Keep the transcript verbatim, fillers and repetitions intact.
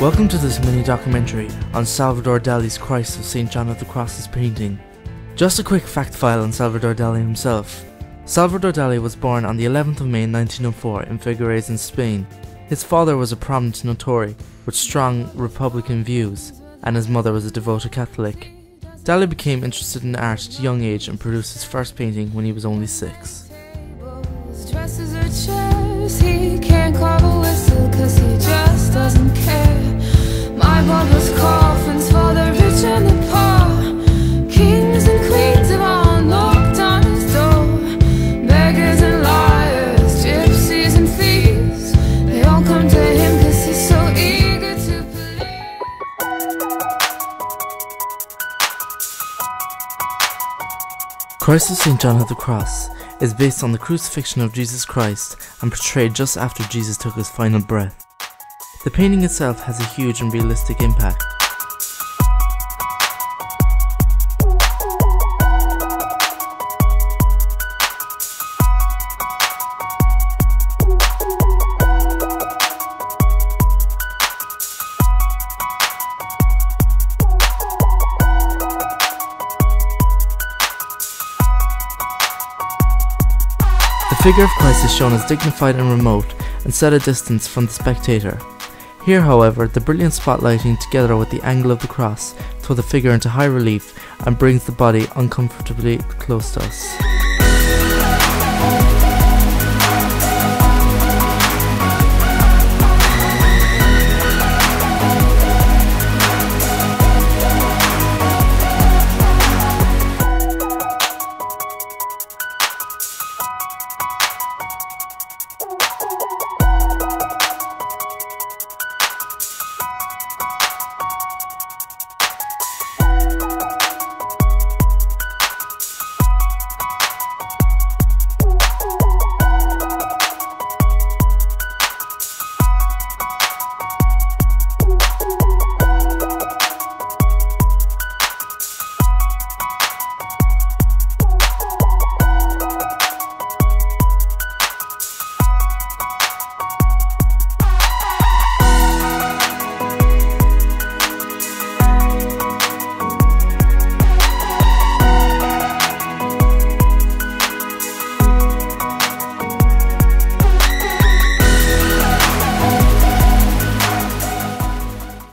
Welcome to this mini documentary on Salvador Dali's Christ of Saint John of the Cross's painting. Just a quick fact file on Salvador Dali himself. Salvador Dali was born on the eleventh of May nineteen oh four in Figueres in Spain. His father was a prominent notary with strong Republican views, and his mother was a devoted Catholic. Dali became interested in art at a young age and produced his first painting when he was only six. He can't call a whistle cause he just doesn't care. My mother's coffins for the rich and the poor. Kings and queens have all knocked on his door. Beggars and liars, gypsies and thieves, they all come to him cause he's so eager to believe. Christ of Saint John of the Cross is based on the crucifixion of Jesus Christ and portrayed just after Jesus took his final breath. The painting itself has a huge and realistic impact. The figure of Christ is shown as dignified and remote and set a distance from the spectator. Here, however, the brilliant spotlighting together with the angle of the cross throw the figure into high relief and brings the body uncomfortably close to us.